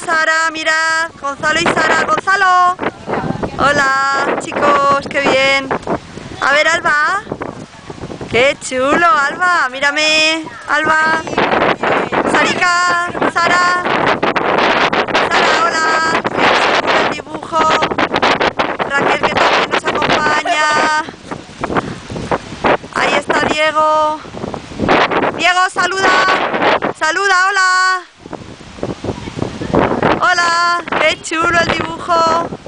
Sara, mirad, Gonzalo y Sara. ¡Gonzalo! Hola, chicos, qué bien. A ver, Alba. ¡Qué chulo, Alba! Mírame, Alba. Sarika, Sara. Sara, hola. ¡Qué chulo el dibujo! Raquel, que también nos acompaña. Ahí está Diego. Diego, saluda. Saluda, hola. Hola, qué chulo el dibujo.